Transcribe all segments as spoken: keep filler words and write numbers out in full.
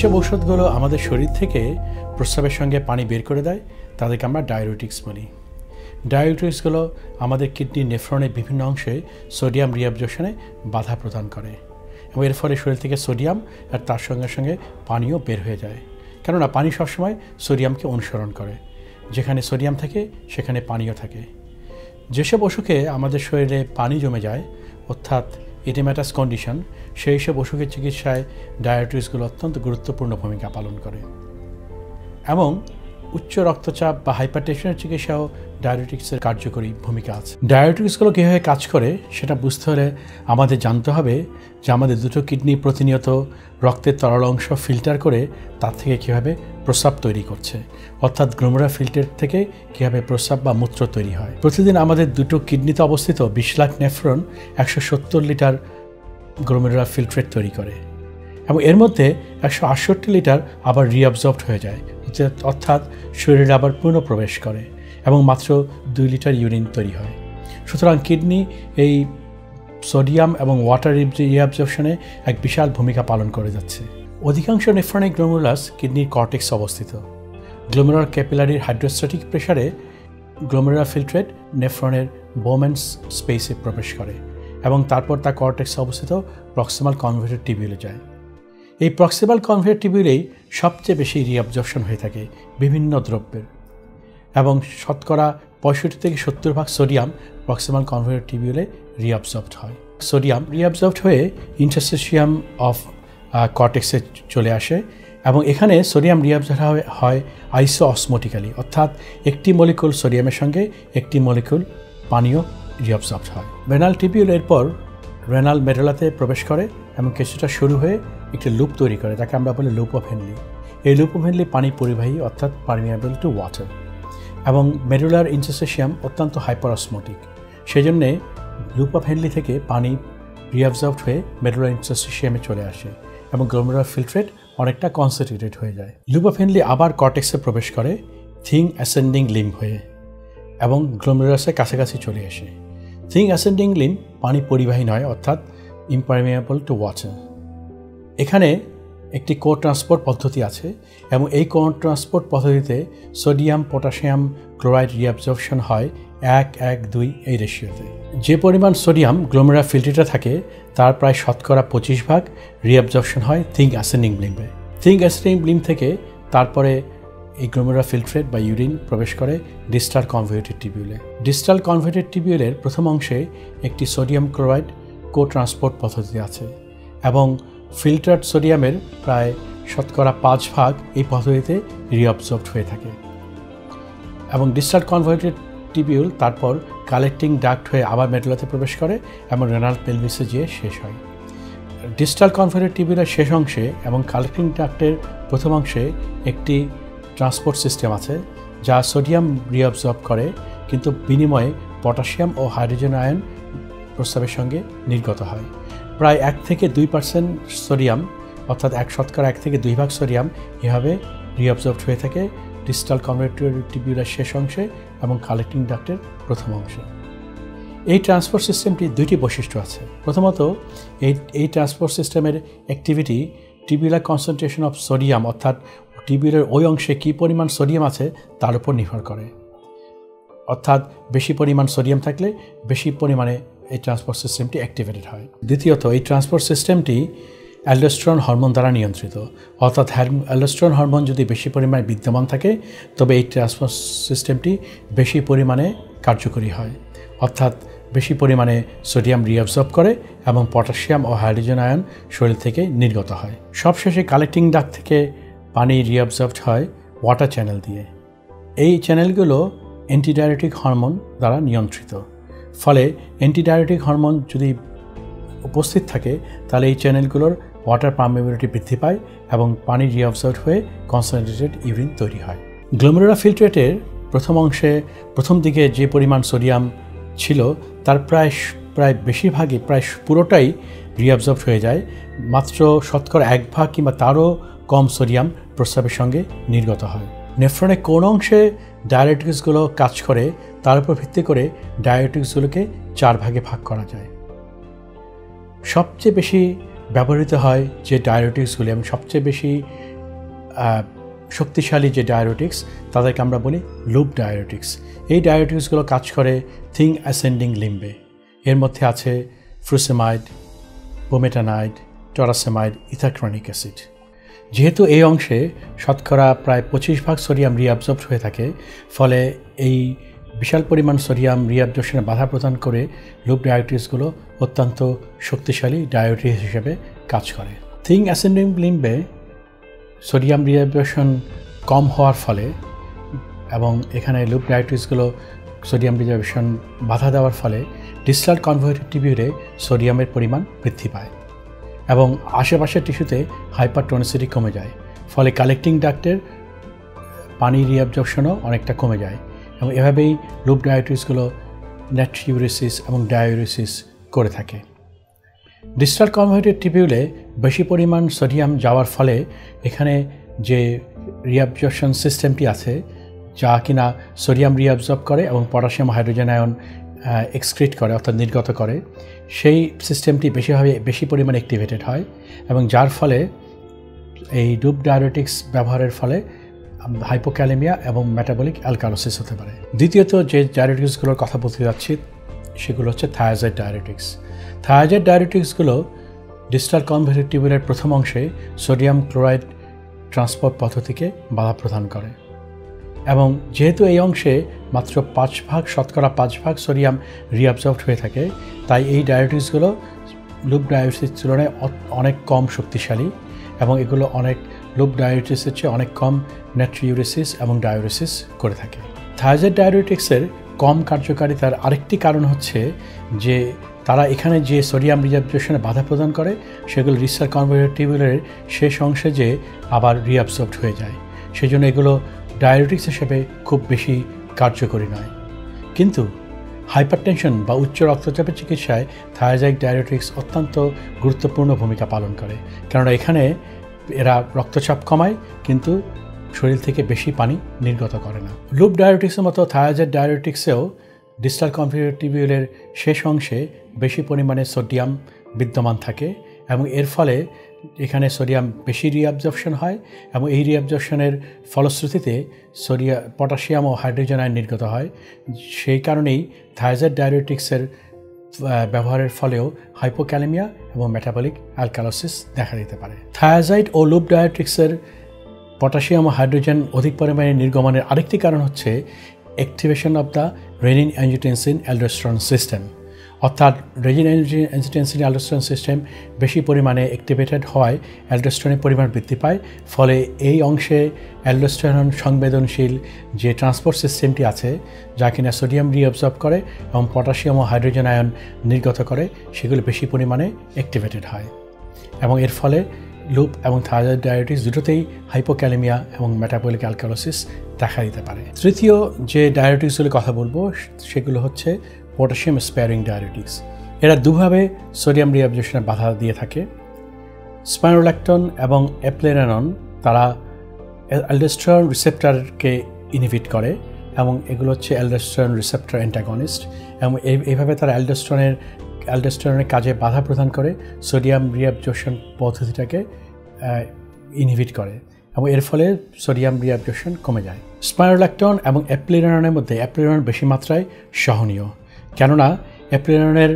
যেসব ঔষধগুলো আমাদের শরীর থেকে প্রস্রাবের সঙ্গে পানি বের করে দেয় তাদেরকে আমরা ডায়ুরেটিক্স বলি। ডায়ুরেটিক্সগুলো আমাদের কিডনি নেফ্রনের বিভিন্ন অংশে সোডিয়াম রিঅ্যাবজর্পশনে বাধা প্রদান করে এবং এর ফলে শরীর থেকে সোডিয়াম আর তার সঙ্গে সঙ্গে পানিও বের হয়ে যায়, কেননা পানি সবসময় সোডিয়ামকে অনুসরণ করে, যেখানে সোডিয়াম থাকে সেখানে পানিও থাকে। যেসব অসুখে আমাদের শরীরে পানি জমে যায় অর্থাৎ ইডেমাটাস কন্ডিশন, সেই সব অসুখের চিকিৎসায় ডায়াবেটিসগুলো অত্যন্ত গুরুত্বপূর্ণ ভূমিকা পালন করে এবং উচ্চ রক্তচাপ বা হাইপারটেনশনের চিকিৎসাও ডায়াবেটিক্সের কার্যকরী ভূমিকা আছে। ডায়াবেটিক্সগুলো কীভাবে কাজ করে সেটা বুঝতে হলে আমাদের জানতে হবে যে আমাদের দুটো কিডনি প্রতিনিয়ত রক্তের তরল অংশ ফিল্টার করে তার থেকে কীভাবে প্রস্রাব তৈরি করছে, অর্থাৎ গ্লোমেরুলার ফিল্টার থেকে কীভাবে প্রস্রাব বা মূত্র তৈরি হয়। প্রতিদিন আমাদের দুটো কিডনিতে অবস্থিত বিশ লাখ নেফ্রন একশো সত্তর লিটার গ্লোমেরুলার ফিল্ট্রেট তৈরি করে এবং এর মধ্যে একশো আটষট্টি লিটার আবার রিঅ্যাবজর্বড হয়ে যায়, অর্থাৎ শরীরে আবার পুনঃপ্রবেশ করে এবং মাত্র দুই লিটার ইউরিন তৈরি হয়। সুতরাং কিডনি এই সোডিয়াম এবং ওয়াটার রিঅ্যাবজর্পশনে এক বিশাল ভূমিকা পালন করে যাচ্ছে। অধিকাংশ নেফ্রনিক গ্লোমেরুলাস কিডনির কর্টেক্সে অবস্থিত। গ্লোমেরুলার ক্যাপিলারির হাইড্রোস্ট্যাটিক প্রেসারে গ্লোমেরুলার ফিল্ট্রেট নেফ্রনের বোমেন্স স্পেসে প্রবেশ করে এবং তারপর তা কর্টেক্সে অবস্থিত প্রক্সিমাল কনভেটর টিবিউলে যায়। এই প্রক্সিমাল কনভেটর টিবিউলেই সবচেয়ে বেশি রিঅ্যাবজর্পশন হয়ে থাকে বিভিন্ন দ্রব্যের এবং শতকরা পঁয়ষট্টি থেকে সত্তর ভাগ সোডিয়াম প্রক্সিমাল কনভেটর টিবিউলে রিঅ্যাবজর্বড হয়। সোডিয়াম রিঅ্যাবজর্বড হয়ে ইন্টারস্টিশিয়াম অফ কর্টেক্সে চলে আসে এবং এখানে সোডিয়াম রিঅ্যাবজর্ব হয় আইসো অসমোটিক্যালি, অর্থাৎ একটি মলিকুল সোডিয়ামের সঙ্গে একটি মলিকুল পানীয় রিঅ্যাবজর্বড হয়। রেনাল টিবিউল এরপর রেনাল মেডুলাতে প্রবেশ করে এবং কিছুটা শুরু হয়ে একটি লুপ তৈরি করে, তাকে আমরা বলি লুপ অফ হেনলি। এই লুপ অফ হেনলি পানি পরিবাহী অর্থাৎ পারমিয়াবল টু ওয়াটার এবং মেডুলার ইন্টারস্টিশিয়াম অত্যন্ত হাইপার অসমোটিক, সেই জন্যে লুপ অফ হেনলি থেকে পানি রিঅ্যাবজর্বড হয়ে মেডুলার ইন্টারস্টিশিয়ামে চলে আসে এবং গ্লোমেরুলার ফিল্ট্রেট অনেকটা কনসেন্ট্রেটেড হয়ে যায়। লুপ অফ হেনলি আবার কর্টেক্সে প্রবেশ করে থিং অ্যাসেন্ডিং লিম্ব হয়ে এবং গ্লোমেরুলাসের কাছাকাছি চলে আসে। থিং অ্যাসেন্ডিং লিম্ব পানি পরিবাহী নয়, অর্থাৎ ইমপারমিয়াবল টু ওয়াটার। এখানে একটি কো ট্রান্সপোর্ট পদ্ধতি আছে এবং এই কো ট্রান্সপোর্ট পদ্ধতিতে সোডিয়াম পটাশিয়াম ক্লোরাইড রিঅ্যাবজর্পশন হয় এক এক দুই এই রেশিওতে। যে পরিমাণ সোডিয়াম গ্লোমেরুলার ফিল্ট্রেটে থাকে তার প্রায় শতকরা পঁচিশ ভাগ রিঅ্যাবজর্পশন হয় থিং অ্যাসেন্ডিং লিম্বে। থিং অ্যাসেন্ডিং লিম্ব থেকে তারপরে এই গ্লোমেরুলার ফিল্ট্রেট বা ইউরিন প্রবেশ করে ডিস্টাল কনভলিউটেড টিবিউলে। ডিস্টাল কনভলিউটেড টিবিউলের প্রথম অংশে একটি সোডিয়াম ক্লোরাইড কো ট্রান্সপোর্ট পদ্ধতি আছে এবং ফিল্টার্ড সোডিয়ামের প্রায় শতকরা পাঁচ ভাগ এই পদ্ধতিতে রিঅ্যাবজর্বড হয়ে থাকে এবং ডিস্টাল কনভলিউটেড টিবিউল তারপর কালেক্টিং ডাক্ট হয়ে আবার মেডুলাতে প্রবেশ করে এবং রেনাল পেলভিসে যেয়ে শেষ হয়। ডিস্টাল কনভলিউটেড টিবিউলের শেষ অংশে এবং কালেক্টিং ডাক্টের প্রথম অংশে একটি ট্রান্সপোর্ট সিস্টেম আছে যা সোডিয়াম রিঅ্যাবজর্ব করে, কিন্তু বিনিময়ে পটাশিয়াম ও হাইড্রোজেন আয়ন প্রস্রাবের সঙ্গে নির্গত হয়। প্রায় এক থেকে দুই পার্সেন্ট সোডিয়াম অর্থাৎ এক শতকরা এক থেকে দুই ভাগ সোডিয়াম এভাবে রিঅ্যাবজর্বড হয়ে থাকে ডিস্টাল কনভলিউটেড টিবিউলের শেষ অংশে এবং কালেক্টিং ডাক্টের প্রথম অংশে। এই ট্রান্সপোর্ট সিস্টেমটি দুইটি বৈশিষ্ট্য আছে। প্রথমত এই এই ট্রান্সপোর্ট সিস্টেমের activity tubular concentration of sodium অর্থাৎ টিবিউলের ওই অংশে কী পরিমাণ সোডিয়াম আছে তার উপর নির্ভর করে, অর্থাৎ বেশি পরিমাণ সোডিয়াম থাকলে বেশি পরিমাণে এই ট্রান্সপোর্ট সিস্টেমটি অ্যাক্টিভেটেড হয়। দ্বিতীয়ত এই ট্রান্সপোর্ট সিস্টেমটি অ্যালডোস্টেরন হরমোন দ্বারা নিয়ন্ত্রিত, অর্থাৎ অ্যালডোস্টেরন হরমোন যদি বেশি পরিমাণে বিদ্যমান থাকে তবে এই ট্রান্সপোর্ট সিস্টেমটি বেশি পরিমাণে কার্যকরী হয়, অর্থাৎ বেশি পরিমাণে সোডিয়াম রিঅ্যাবজর্ব করে এবং পটাশিয়াম ও হাইড্রোজেন আয়ন শরীর থেকে নির্গত হয়। সবশেষে কালেক্টিং ডাক্ট থেকে পানি রিঅ্যাবজর্বড হয় ওয়াটার চ্যানেল দিয়ে। এই চ্যানেলগুলো অ্যান্টিডায়ারেটিক হরমোন দ্বারা নিয়ন্ত্রিত, ফলে অ্যান্টিডায়ারেটিক হরমোন যদি উপস্থিত থাকে তাহলে এই চ্যানেলগুলোর ওয়াটার পারমিয়াবিলিটি বৃদ্ধি পায় এবং পানি রিঅ্যাবজর্ব হয়ে কনসেন্ট্রেটেড ইউরিন তৈরি হয়। গ্লোমেরুলার ফিল্ট্রেটের প্রথম অংশে প্রথম দিকে যে পরিমাণ সোডিয়াম ছিল তার প্রায় প্রায় বেশিরভাগই প্রায় পুরোটাই রিঅ্যাবজর্ব হয়ে যায়, মাত্র শতকরা এক ভাগ কিংবা তারও কম সোডিয়াম প্রস্রাবের সঙ্গে নির্গত হয়। নেফ্রনের কোন অংশে ডায়াবেটিসগুলো কাজ করে তার উপর ভিত্তি করে ডায়াবেটিসগুলোকে চার ভাগে ভাগ করা যায়। সবচেয়ে বেশি ব্যবহৃত হয় যে ডায়াবেটিসগুলি এবং সবচেয়ে বেশি শক্তিশালী যে ডায়োরেটিক্স তাদেরকে আমরা বলি লুপ ডায়োরেটিক্স। এই ডায়োরেটিক্সগুলো কাজ করে থিং অ্যাসেন্ডিং লিম্বে। এর মধ্যে আছে ফ্রুসেমাইড, পোমেটানাইড, টরাসেমাইড, ইথাক্রনিক অ্যাসিড। যেহেতু এই অংশে শতকরা প্রায় পঁচিশ ভাগ সোডিয়াম রিঅ্যাবজর্বড হয়ে থাকে, ফলে এই বিশাল পরিমাণ সোডিয়াম রিঅ্যাবজর্পশনে বাধা প্রদান করে লুপ ডায়োরেটিক্সগুলো অত্যন্ত শক্তিশালী ডায়োরেটিক্স হিসেবে কাজ করে। থিং অ্যাসেন্ডিং লিম্বে সোডিয়াম রিঅ্যাবজর্পশন কম হওয়ার ফলে এবং এখানে লুপ ডায়োরেটিক্সগুলো সোডিয়াম রিঅ্যাবজর্পশন বাধা দেওয়ার ফলে ডিসটাল কনভলিউটেড টিবিউলে সোডিয়ামের পরিমাণ বৃদ্ধি পায় এবং আশেপাশের টিস্যুতে হাইপারটোনিসিটি কমে যায়, ফলে কালেক্টিং ডাক্টের পানি রিঅ্যাবজর্পশনও অনেকটা কমে যায় এবং এভাবেই লুপ ডায়োরেটিক্সগুলো নাট্রিউরেসিস এবং ডায়োরেসিস করে থাকে। ডিসটাল কনভলিউটেড টিবিউলে বেশি পরিমাণ সোডিয়াম যাওয়ার ফলে এখানে যে রিঅ্যাবজর্পশন সিস্টেমটি আছে যা কিনা সোডিয়াম রিঅ্যাবজর্ব করে এবং পটাশিয়াম হাইড্রোজেন আয়ন এক্সক্রিট করে অর্থাৎ নির্গত করে, সেই সিস্টেমটি বেশিভাবে বেশি পরিমাণে অ্যাক্টিভেটেড হয় এবং যার ফলে এই লুপ ডায়োরেটিক্স ব্যবহারের ফলে হাইপোক্যালেমিয়া এবং মেটাবলিক অ্যালকালোসিস হতে পারে। দ্বিতীয়ত যে ডায়োরেটিক্সগুলোর কথা বলতে যাচ্ছি সেগুলো হচ্ছে থায়াজাইড ডায়োরেটিক্স। থায়াজাইড ডায়োরেটিক্সগুলো ডিসটাল কনভলিউটেড টিবিউলের প্রথম অংশে সোডিয়াম ক্লোরাইড ট্রান্সপোর্ট পদ্ধতিকে বাধা প্রদান করে এবং যেহেতু এই অংশে মাত্র পাঁচ ভাগ শতকরা পাঁচ ভাগ সোডিয়াম রিঅ্যাবজর্বড হয়ে থাকে, তাই এই ডায়োরেটিক্সগুলো লুপ ডায়োরেটিক্সের তুলনায় অনেক কম শক্তিশালী এবং এগুলো অনেক লুপ ডায়োরেটিক্সের চেয়ে অনেক কম নাট্রিউরেসিস এবং ডায়োরেসিস করে থাকে। থায়াজাইড ডায়োরেটিক্সের কম কার্যকারিতার আরেকটি কারণ হচ্ছে যে তারা এখানে যে সোডিয়াম রিঅ্যাবজর্পশনে বাধা প্রদান করে সেগুলো ডিসটাল কনভলিউটেড টিবিউলের শেষ অংশে যে আবার রিঅ্যাবজর্বড হয়ে যায়, সেই জন্য এগুলো ডায়োরেটিক্স হিসেবে খুব বেশি কার্যকরী নয়। কিন্তু হাইপারটেনশন বা উচ্চ রক্তচাপের চিকিৎসায় থায়াজাইড ডায়োরেটিক্স অত্যন্ত গুরুত্বপূর্ণ ভূমিকা পালন করে, কেননা এখানে এরা রক্তচাপ কমায় কিন্তু শরীর থেকে বেশি পানি নির্গত করে না। লুপ ডায়োরেটিক্সের মতো থায়াজাইড ডায়োরেটিক্সেও ডিসটাল কনভলিউটেড টিবিউলের শেষ অংশে বেশি পরিমাণে সোডিয়াম বিদ্যমান থাকে এবং এর ফলে এখানে সোডিয়াম বেশি রিঅ্যাবজর্পশন হয় এবং এই রিঅ্যাবজর্পশনের ফলশ্রুতিতে সোডিয়াম পটাশিয়াম ও হাইড্রোজেন আয়ন নির্গত হয়। সেই কারণেই থায়াজাইড ডায়োরেটিক্সের ব্যবহারের ফলেও হাইপোক্যালেমিয়া এবং মেটাবলিক অ্যালকালোসিস দেখা দিতে পারে। থায়াজাইড ও লুপ ডায়োরেটিক্সের পটাশিয়াম ও হাইড্রোজেন অধিক পরিমাণে নির্গমনের আরেকটি কারণ হচ্ছে activation of the renin angiotensin aldosterone system, অর্থাৎ রেনিন অ্যাঞ্জিওটেনসিন অ্যালডোস্টেরন সিস্টেম বেশি পরিমাণে অ্যাক্টিভেটেড হওয়ায় অ্যালডোস্টেরনের পরিমাণ বৃদ্ধি পায়, ফলে এই অংশে অ্যালডোস্টেরন সংবেদনশীল যে ট্রান্সপোর্ট সিস্টেমটি আছে যা কিনা সোডিয়াম রিঅ্যাবজর্ব করে এবং পটাশিয়াম ও হাইড্রোজেন আয়ন নির্গত করে সেগুলো বেশি পরিমাণে অ্যাক্টিভেটেড হয় এবং এর ফলে লুপ এবং থায়াজাইড ডায়োরেটিক্স দুটোতেই হাইপোক্যালেমিয়া এবং মেটাবলিক অ্যালকালোসিস দেখা দিতে পারে। তৃতীয় যে ডায়োরেটিক্সগুলোর কথা বলবো সেগুলো হচ্ছে পটাশিয়াম স্পেয়ারিং ডায়োরেটিক্স। এরা দুভাবে সোডিয়াম রিঅ্যাবজর্পশনে বাধা দিয়ে থাকে। স্পাইরোল্যাকটন এবং এপ্লেরানন তারা অ্যালডোস্টেরন রিসেপ্টরকে ইনহিবিট করে এবং এগুলো হচ্ছে অ্যালডোস্টেরন রিসেপ্টর অ্যান্টাগনিস্ট এবং এইভাবে তারা অ্যালডোস্টেরনের অ্যালডোস্টেরনের কাজে বাধা প্রদান করে সোডিয়াম রিঅ্যাবজর্পশন পদ্ধতিটাকে ইনহিবিট করে এবং এর ফলে সোডিয়াম রিঅ্যাবজর্পশন কমে যায়। স্পাইরোল্যাকটন এবং অ্যাপ্লেরাননের মধ্যে অ্যাপ্লেরানন বেশি মাত্রায় সহনীয়, কেননা অ্যাপ্লেরাননের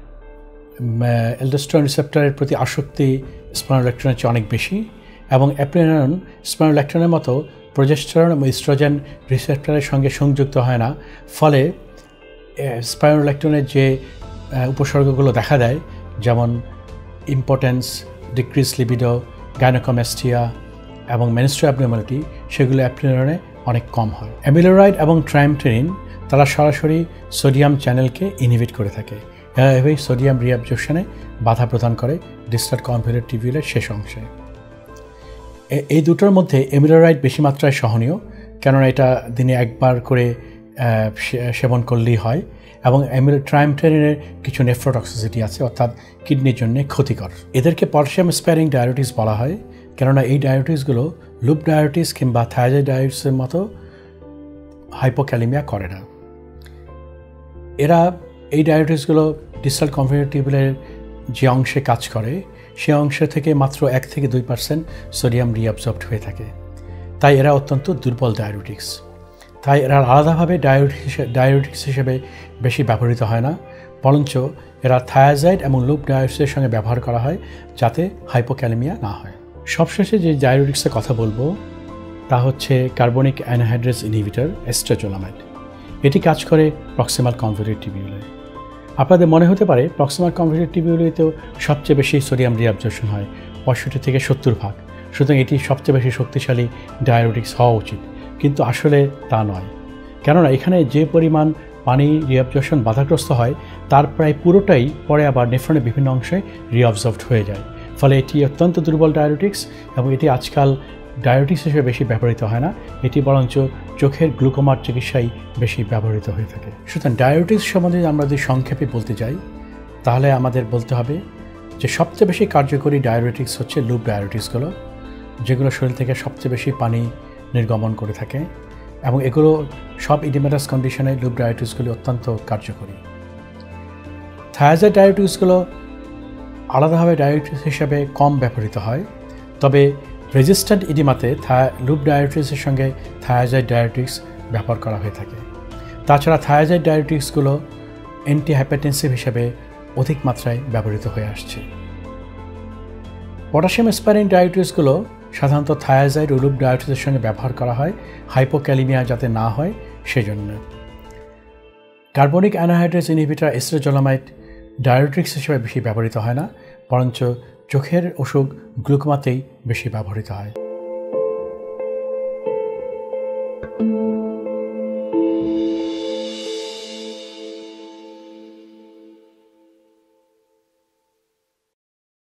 অ্যালডোস্টেরন রিসেপ্টরের প্রতি আসক্তি স্পাইরোল্যাকটনের চেয়ে অনেক বেশি এবং অ্যাপ্লেরানন স্পাইরোল্যাকটনের মতো প্রোজেস্টেরন এবং ইস্ট্রোজেন রিসেপ্টরের সঙ্গে সংযুক্ত হয় না, ফলে স্পাইরোল্যাকটনের যে উপসর্গগুলো দেখা দেয় যেমন ইম্পোটেন্স, ডিক্রিজ লিবিডো, গাইনোকোমাস্টিয়া এবং মেনস্ট্রুয়াল অ্যাবনর্মালিটি সেগুলো অ্যাপ্লেরাননে অনেক কম হয়। অ্যামিলোরাইড এবং ট্রাইমটেরিন তারা সরাসরি সোডিয়াম চ্যানেলকে ইনহিবিট করে থাকে, এভাবেই সোডিয়াম রিঅ্যাবজর্পশনে বাধা প্রদান করে ডিসটাল কনভলিউটেড টিবিউলের শেষ অংশে। এই দুটোর মধ্যে অ্যামিলোরাইড বেশি মাত্রায় সহনীয়, কেননা এটা দিনে একবার করে সেবন করলেই হয় এবং ট্রাইমটেরিনের কিছু নেফ্রোটক্সিসিটি আছে, অর্থাৎ কিডনির জন্য ক্ষতিকর। এদেরকে পটাশিয়াম স্পেয়ারিং ডায়োরেটিক্স বলা হয়, কেননা এই ডায়োরেটিক্সগুলো লুপ ডায়োরেটিক্স কিংবা থায়াজাইড ডায়োরেটিক্সের মতো হাইপোক্যালেমিয়া করে না। এরা এই ডায়োরেটিক্সগুলো ডিসটাল কনভলিউটেড টিবিউলের যে অংশে কাজ করে সে অংশ থেকে মাত্র এক থেকে দুই পার্সেন্ট সোডিয়াম রিঅ্যাবজর্বড হয়ে থাকে তাই এরা অত্যন্ত দুর্বল ডায়োরেটিক্স। তাই এরা আলাদাভাবে ডায়োরেটিক্স ডায়োরেটিক্স হিসেবে বেশি ব্যবহৃত হয় না, বরঞ্চ এরা থায়াজাইড এবং লুপ ডায়োরেটিক্সের সঙ্গে ব্যবহার করা হয় যাতে হাইপোক্যালেমিয়া না হয়। সবশেষে যে ডায়োরেটিক্সের কথা বলবো তা হচ্ছে কার্বনিক অ্যানহাইড্রেজ ইনহিবিটর এস্ট্রাজোলামাইড। এটি কাজ করে প্রক্সিমাল কনভলিউটেড টিবিউলে। আপনাদের মনে হতে পারে প্রক্সিমাল কনভলিউটেড টিবিউলেতেও সবচেয়ে বেশি সোডিয়াম রিঅ্যাবজর্পশন হয়, পঁয়ষট্টি থেকে সত্তর ভাগ, সুতরাং এটি সবচেয়ে বেশি শক্তিশালী ডায়োরেটিক্স হওয়া উচিত, কিন্তু আসলে তা নয়। কেননা এখানে যে পরিমাণ পানি রিঅ্যাবজর্পশন বাধাগ্রস্ত হয় তার প্রায় পুরোটাই পরে আবার নেফ্রনের বিভিন্ন অংশে রিঅবজর্ভড হয়ে যায়, ফলে এটি অত্যন্ত দুর্বল ডায়োরেটিক্স এবং এটি আজকাল ডায়োরেটিক্স হিসেবে বেশি ব্যবহৃত হয় না, এটি বরঞ্চ চোখের গ্লুকোমার চিকিৎসায় বেশি ব্যবহৃত হয়ে থাকে। সুতরাং ডায়োরেটিক্স সম্বন্ধে আমরা যদি সংক্ষেপে বলতে যাই তাহলে আমাদের বলতে হবে যে সবচেয়ে বেশি কার্যকরী ডায়োরেটিক্স হচ্ছে লুপ ডায়োরেটিক্সগুলো, যেগুলো শরীর থেকে সবচেয়ে বেশি পানি নির্গমন করে থাকে, এবং এগুলো সব ইডিমেটাস কন্ডিশনে লুপ ডায়োরেটিক্সগুলি অত্যন্ত কার্যকরী। থায়াজাইড ডায়োরেটিক্সগুলো আলাদাভাবে ডায়োরেটিক্স হিসাবে কম ব্যবহৃত হয়, তবে রেজিস্ট্যান্ট ইডিমাতে লুপ ডায়োরেটিক্সের সঙ্গে থায়াজাইড ডায়োরেটিক্স ব্যবহার করা হয়ে থাকে। তাছাড়া থায়াজাইড ডায়োরেটিক্সগুলো অ্যান্টি হাইপারটেনসিভ হিসেবে অধিক মাত্রায় ব্যবহৃত হয়ে আসছে। পটাশিয়াম স্পাইরিং ডায়োরেটিক্সগুলো সাধারণত থায়াজাইড ও লুপ ডায়োরেটিক্সের সঙ্গে ব্যবহার করা হয় হাইপোক্যালেমিয়া যাতে না হয় সেজন্য। Carbonic anhydrase inhibitor acetazolamide diuretics হিসেবে বেশি ব্যবহৃত হয় না, বরঞ্চ চোখের অসুখ গ্লুকোমাতেই বেশি ব্যবহৃত হয়।